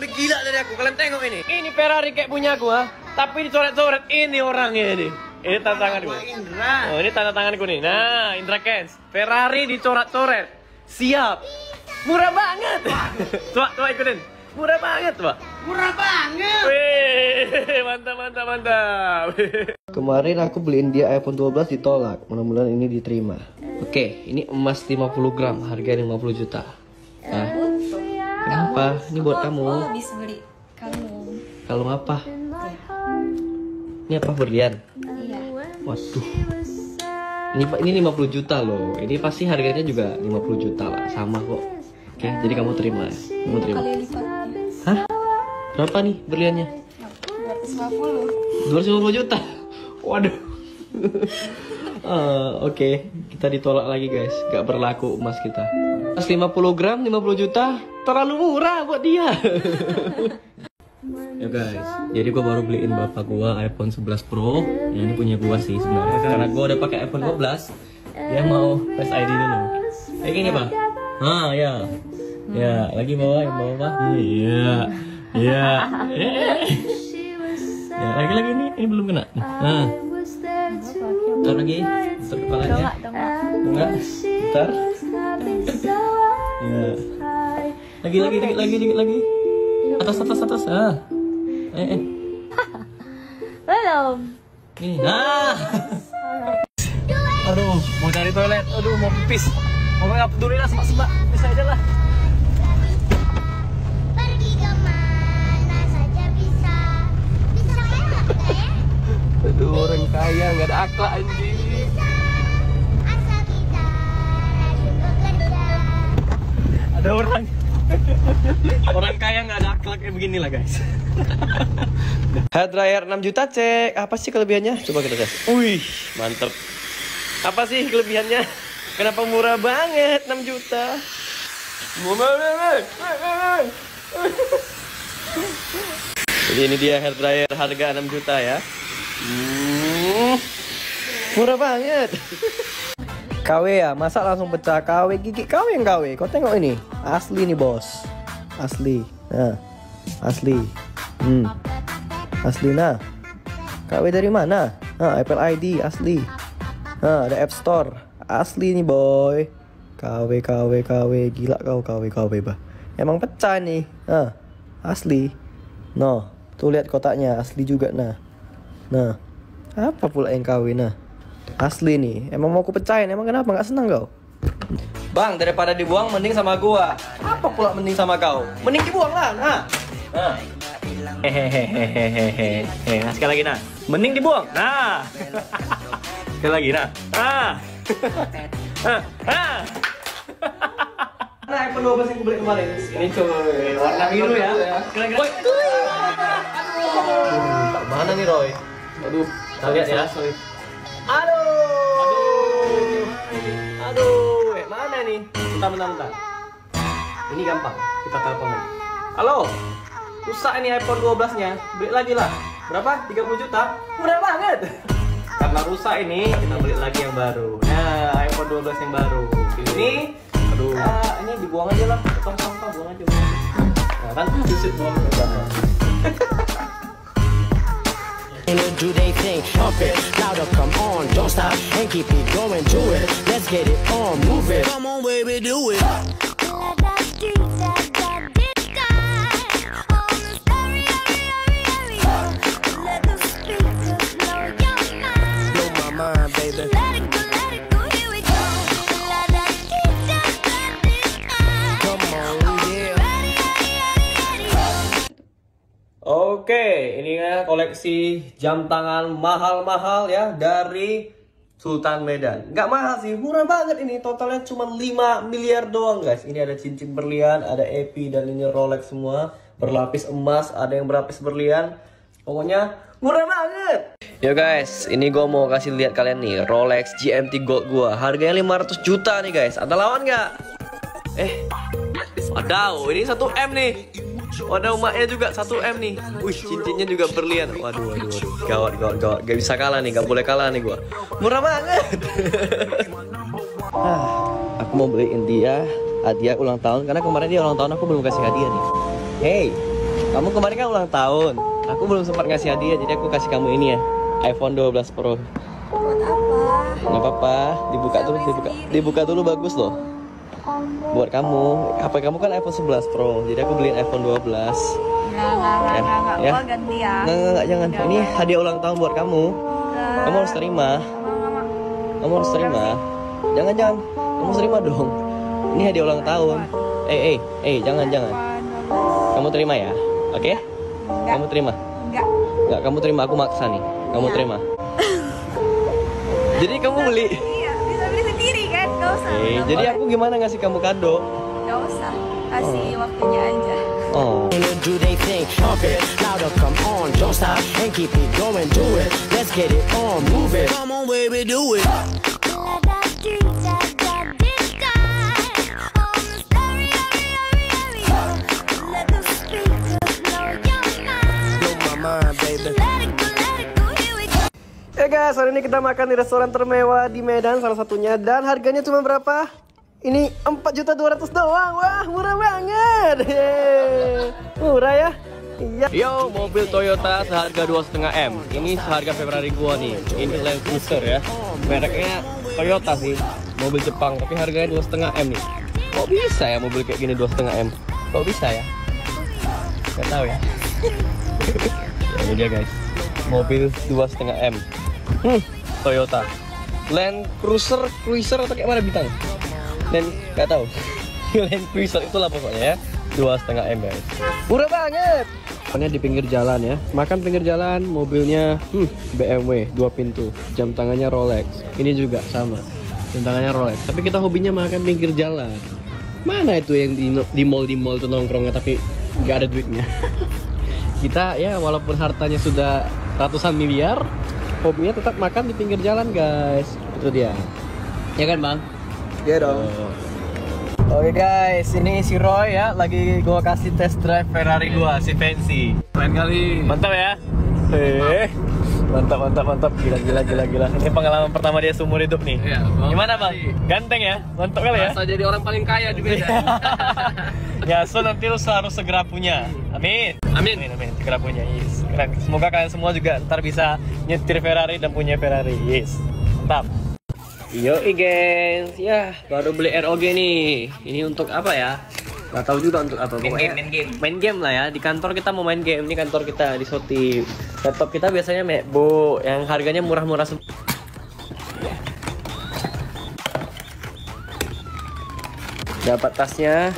lebih gila dari aku. Kalian tengok ini. Ini Ferrari kayak punya aku, ha? Tapi dicoret-coret ini orangnya ini. Ini tanda tanganku. Oh, ini tanda tanganku nih. Nah, Indra Kens. Ferrari dicoret-coret. Siap. Murah banget. Coba ikutin. Murah banget, Pak. Murah banget. Wih, mantap. Kemarin aku beliin dia iPhone 12 ditolak. Mudah-mudahan ini diterima. Oke, ini emas 50 gram, harga 50 juta. Nah, kenapa? Ini buat kamu. Bisa beli kalung. Kalung apa? Ini apa, berlian? Iya. Waduh. Ini 50 juta loh. Ini pasti harganya juga 50 juta lah, sama kok. Oke, jadi kamu terima ya. Kamu terima. Kali lipat. Hah? Berapa nih berliannya? 250. 250 juta. Waduh. Oke, kita ditolak lagi guys. Gak berlaku emas kita. Emas 50 gram 50 juta terlalu murah buat dia. Ya guys, jadi gua baru beliin bapak gua iPhone 11 Pro. Ya, ini punya gua sih sebenarnya. Karena gua udah pakai iPhone 12, dia mau Face ID dulu. Kayak gini, Pak. Ya. Ya, lagi bawah, yang bawah. Iya. Ya, lagi ini belum kena. Bentar lagi, bentar kepalanya. Enggak, bentar. Ya. Lagi, dikit lagi. Atas. Belum. Ini. Aduh, mau cari toilet. Aduh, mau pipis. Mau nggak peduli lah, semak-semak. Pipis aja lah. Pergi kemana saja bisa. Bisa kaya nggak ya? Aduh, orang kaya nggak ada akhlak anjing. Asal kita rajin bekerja. Ada orang kaya nggak ada akhlak kayak begini lah guys. Hair dryer 6 juta cek. Apa sih kelebihannya? Coba kita tes. Wih, mantep. Apa sih kelebihannya? Kenapa murah banget 6 juta? Jadi ini dia hair dryer harga 6 juta ya. Murah banget. KW ya, masa langsung pecah? KW gigi KW yang KW. Kau tengok ini, asli nih bos, asli. Nah, asli. Asli nah. KW dari mana? Apple ID asli. Ada App Store asli nih boy. KW gila kau KW bah. Emang pecah nih. Asli. No, tuh lihat kotaknya asli juga nah. Nah, apa pula yang KW nah? Asli nih, emang mau aku pecahin, emang kenapa nggak senang kau? Bang, daripada dibuang mending sama gua. Apa pula mending sama kau? Mending dibuang lah, nah. Hehehehehehe. Sekali lagi nah. Mending dibuang. Nah. Sekali lagi nah. Nah, iPhone 12 yang gue beli kemarin. Ini cuy, warna biru ya. Kira-kira. Mana nih Roy? Aduh, kita lihat ya. Aduh, mana nih? Bentar. Ini gampang, kita telepon lagi. Halo, rusak ini iPhone 12-nya. Beli lagi lah. Berapa? 30 juta? Murah banget. Karena rusak ini, kita beli lagi yang baru. Nah, iPhone 12 yang baru. Ini, aduh. Ini dibuang aja lah. Tong sampah, buang aja. Nah, kan susit buang ke belakang. Do they think up it louder, come on, don't stop and keep it going, do it, let's get it on, move it, come on baby, do it. Blow my mind, baby. Oke, ini ya koleksi jam tangan mahal-mahal ya dari Sultan Medan. Nggak mahal sih, murah banget ini. Totalnya cuma 5 miliar doang guys. Ini ada cincin berlian, ada epi dan ini Rolex semua. Berlapis emas, ada yang berlapis berlian. Pokoknya murah banget. Yo guys, ini gue mau kasih lihat kalian nih Rolex GMT Gold gue. Harganya 500 juta nih guys. Ada lawan nggak? Wadaw, ini 1M nih. Waduh, emaknya juga 1M nih. Wih, cincinnya juga berlian. Waduh. Gawat. Gak bisa kalah nih, gak boleh kalah nih gua. Murah banget. Aku mau beliin dia hadiah ulang tahun karena kemarin dia ulang tahun aku belum kasih hadiah nih. Hey, Kamu kemarin kan ulang tahun. Aku belum sempat ngasih hadiah, jadi aku kasih kamu ini ya, iPhone 12 Pro. Buat apa? Nggak apa-apa, dibuka dulu bagus loh. Buat kamu, HP kamu kan iPhone 11 Pro, jadi aku beliin iPhone 12. Enggak. Ya. Gua ganti ya. Nggak, jangan. Ini hadiah ulang tahun buat kamu. Enggak. Kamu harus terima. Kamu harus terima. Jangan. Kamu harus terima dong. Ini hadiah ulang tahun. Jangan. Kamu terima ya, oke? Kamu terima. Enggak, kamu terima. Aku maksa nih. Kamu terima. Jadi kamu beli. Iya, bisa beli sendiri kan? Gak usah. Jadi aku gimana ngasih kamu kado? Gak usah. Kasih waktunya aja. Oh. Do they think? Pump it louder, come on, don't stop and keep it going, do it. Let's get it on, move it. Come on, baby, do it. Blow my mind, baby. Guys, hari ini kita makan di restoran termewah di Medan salah satunya, dan harganya cuma berapa? Ini 4.200.000 doang. Wah, murah banget. Yeay. Murah ya? Iya. Yo, mobil Toyota seharga 2,5 M. Ini seharga Ferrari gua nih. Ini Land Cruiser ya. Mereknya Toyota sih. Mobil Jepang, tapi harganya 2,5 M nih. Kok bisa ya mobil kayak gini 2,5 M? Kok bisa ya? Gak tahu ya. Ya, ini dia guys. Mobil 2,5 M. Toyota Land Cruiser atau kayak mana bintang? Dan nggak tahu. Land Cruiser itulah pokoknya ya. 2,5 M guys. Murah banget. Pokoknya di pinggir jalan ya. Makan pinggir jalan, mobilnya BMW 2 pintu. Jam tangannya Rolex. Ini juga sama. Jam tangannya Rolex. Tapi kita hobinya makan pinggir jalan. Mana itu yang di mall tuh nongkrongnya tapi nggak ada duitnya. Kita ya walaupun hartanya sudah ratusan miliar, hobinya tetap makan di pinggir jalan guys. Itu dia. Ya kan bang? Iya dong. Oke guys, ini si Roy ya, lagi gua kasih test drive Ferrari gua, si Fancy. Lain kali. Mantap ya? Mantap. Gila. Ini pengalaman pertama dia seumur hidup nih. Iya, Gimana bang? Ganteng ya? Mantap kali ya? Masa jadi orang paling kaya di Medan. Ya, so nanti lu harus segera punya. Amin. Segera punya. Yes. Keren. Semoga kalian semua juga ntar bisa nyetir Ferrari dan punya Ferrari. Yes. Mantap. Yoi gengs, ya baru beli ROG nih. Ini untuk apa ya? Gak tahu juga untuk apa. Main game lah ya. Di kantor kita mau main game. Ini kantor kita di Soti. Laptop kita biasanya MacBook yang harganya murah-murah. Dapat tasnya.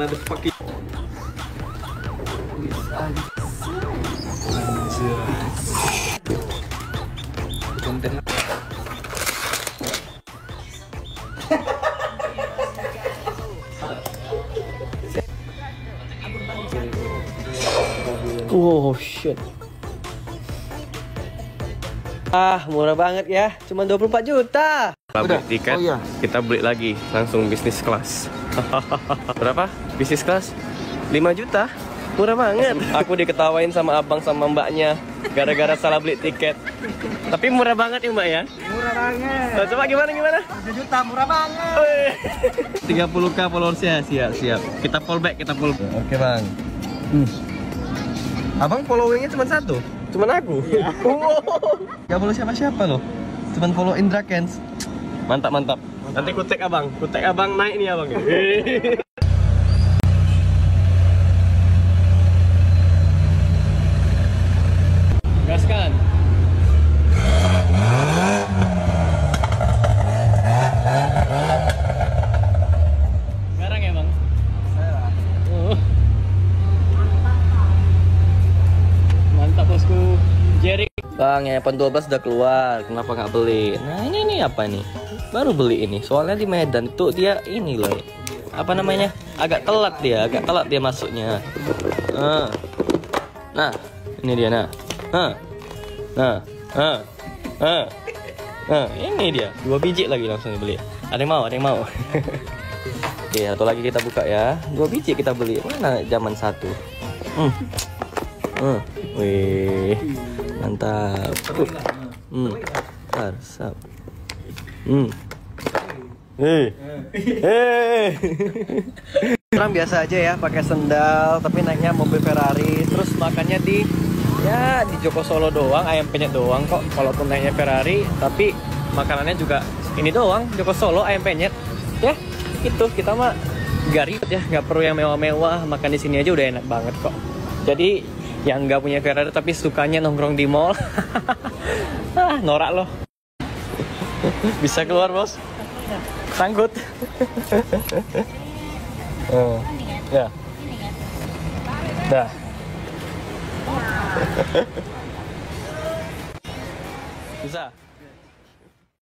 Oh shit. Murah banget ya. Cuma 24 juta. Kita beli tiket, kita beli lagi langsung bisnis kelas. Berapa? Bisnis kelas? 5 juta. Murah banget. Aku diketawain sama abang sama mbaknya gara-gara salah beli tiket. Tapi murah banget ya mbak ya? Murah banget. Nah, coba gimana? 1 juta murah banget. 30k followersnya, siap. Kita follow back. Oke bang. Abang followingnya cuma 1? Cuman aku? Iya. Gak follow siapa-siapa loh. Cuman follow Indra Kens. Mantap. Nanti ku tag abang naik nih abang. Gaskan. Garang ya bang? Mantap bosku. Jerry. Bang, yang iPhone 12 udah keluar. Kenapa nggak beli? Nah ini apa nih? Baru beli ini. Soalnya di Medan tuh dia ini loh. Apa namanya? Agak telat dia masuknya. Nah, ini dia nah. Ini dia. 2 biji lagi langsung dibeli. Ada yang mau? Oke, satu lagi kita buka ya. 2 biji kita beli. Mana zaman 1? Wih, mantap. Sap. Orang biasa aja ya, pakai sendal, tapi naiknya mobil Ferrari, terus makannya di Joko Solo doang, ayam penyet doang kok. Walaupun naiknya Ferrari, tapi makanannya juga ini doang, Joko Solo ayam penyet. Ya, itu kita mah gak ribet ya, nggak perlu yang mewah-mewah. Makan di sini aja udah enak banget kok. Jadi yang nggak punya Ferrari tapi sukanya nongkrong di mall, norak loh. Bisa keluar bos, sangkut. Ya. Dah. Bisa.